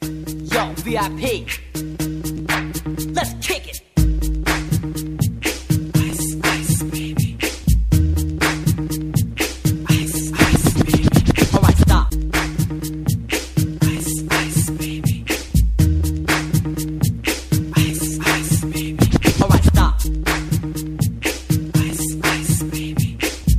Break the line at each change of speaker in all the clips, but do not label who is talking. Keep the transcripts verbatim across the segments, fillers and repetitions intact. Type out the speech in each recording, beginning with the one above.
Yo, V I P. Let's kick it. Ice, ice, baby. Ice, ice, baby. Alright, stop. Ice, ice, baby. Ice, ice, baby. Alright, stop. Ice, ice, baby.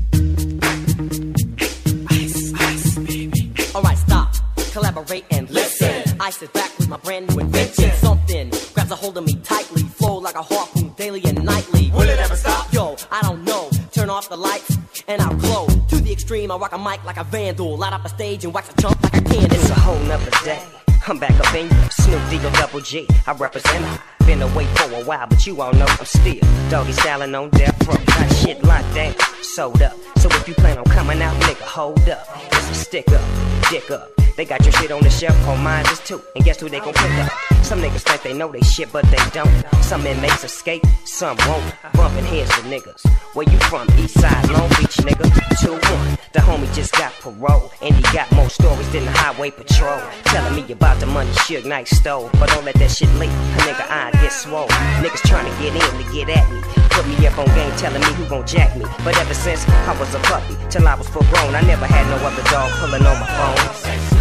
Ice, ice, baby. Alright, stop. Collaborate and listen. Ice is back with my brand new invention. Something grabs a hold of me tightly, flow like a harpoon daily and nightly. Will it ever stop? Yo, I don't know. Turn off the lights and I'll glow. To the extreme, I rock a mic like a vandal. Light up a stage and wax a chump like a candle.
It's a whole nother day. I'm back up in you, Snoop Deagle Double G. I represent I been away for a while, but you all know I'm still doggy styling on death row. Got shit locked down, sold up. So if you plan on coming out, nigga, hold up. It's a stick up, dick up. They got your shit on the shelf, on mine is too. And guess who they gon' pick up? Some niggas think they know they shit, but they don't. Some inmates escape, some won't. Bumping heads with niggas. Where you from? East Side, Long Beach, nigga. two one. The homie just got parole. And he got more stories than the highway patrol. Telling me about the money Suge Knight stole. But don't let that shit leak, a nigga I get swole. Niggas trying to get in to get at me. Put me up on game, telling me who gon' jack me. But ever since I was a puppy, till I was full grown, I never had no other dog pulling on my phone.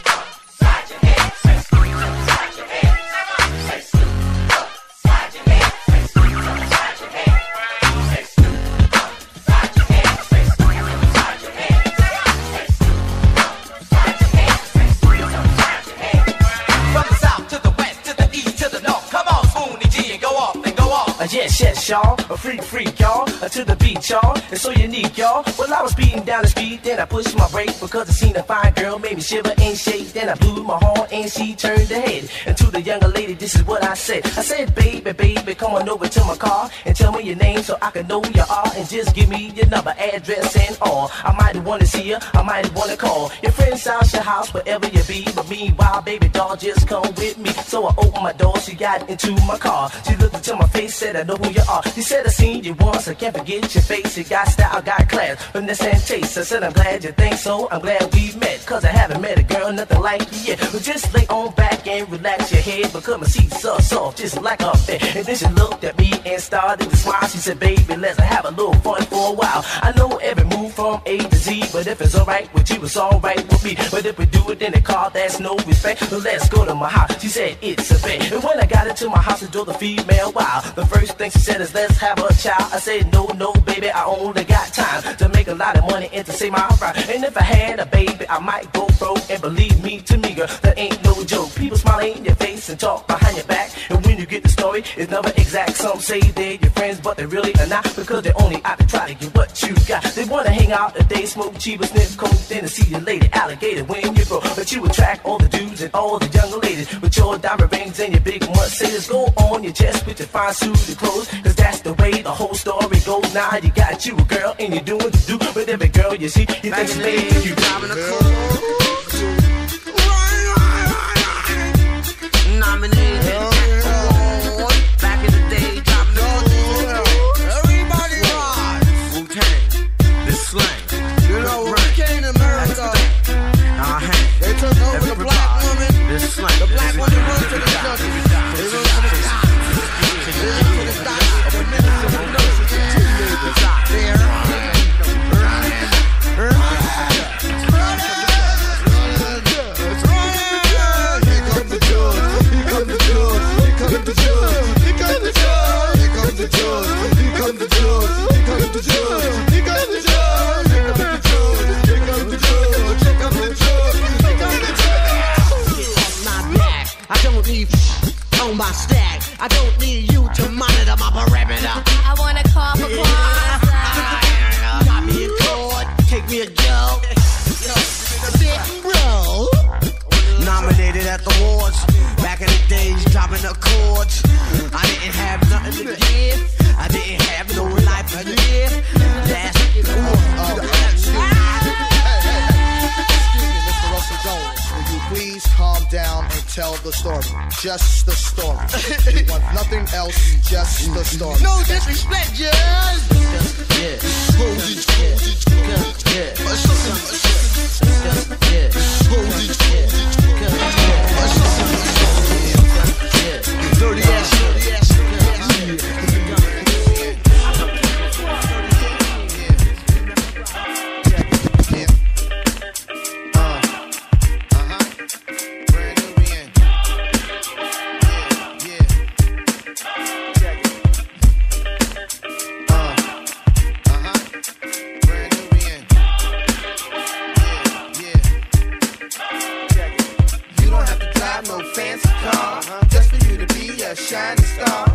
Yes, yes, y'all, a freak, freak, y'all, uh, to the beat, y'all, it's so unique, y'all. Well, I was speeding down the street, then I pushed my brake because I seen a fine girl, made me shiver and shake. Then I blew my horn and she turned her head. And to the younger lady, this is what I said. I said, baby, baby, come on over to my car and tell me your name so I can know who you are. And just give me your number, address, and all. I might wanna see you, I might wanna call your friend's house, your house, wherever you be. But meanwhile, baby doll, just come with me. So I opened my door, she got into my car. She looked into my face, said, I know who you are. You said I seen you once, I can't forget your face. You got style, got class, finesse and taste. I said I'm glad you think so, I'm glad we met. Cause I haven't met a girl, nothing like you yet. But just lay on back and relax your head, because my seat's so soft, just like up there. And then she looked at me and started to smile. She said, baby, let's have a little fun for a while. I know every move from A to Z, but if it's alright with you, it's alright with me. But if we do it in the car, that's no respect. So let's go to my house, she said it's a bet. And when I got into my house, I drove the female wild. The first thing she said is, let's have a child. I said, no, no, baby, I only got time to make a lot of money and to say my right. And if I had a baby, I might go broke. And believe me, to me, girl, that ain't no joke. People smile in your face and talk behind your back. And when you get the story, it's never exact. Some say they're your friends, but they really are not, because they're only out to try to get what you got. They wanna hang out a day, smoke cheap, sniff coke, then to see your lady alligator when you grow. But you attract all the dudes and all the younger ladies with your diamond rings and your big Mercedes. Go on your chest with your fine suited clothes, cause that's the way the whole story goes. Now you got you a girl and you're doing the do with every girl you see. You think it's made you driving a car. Nominated. Back in the day, driving the car. Everybody ride. Wu-Tang. This slang. You know, when we came to America, they took over the black woman. This slang. The black woman rose to the country. They rose to the top. They rose to the top. The minutes of the nurses and teenagers out there. On my stack, I don't need you to monitor my perimeter.
I wanna call for Kwanzaa.
Got me a cord, take me a joke. Sit and roll. Nominated at the awards. Back in the days, dropping the chords. I didn't have nothing to give. I didn't have no life to live. Last year,
please calm down and tell the story. Just the story. We want nothing else, just the story.
No disrespect, just. Yeah. Yeah. Yeah.
fancy car, just for you to be a shining star.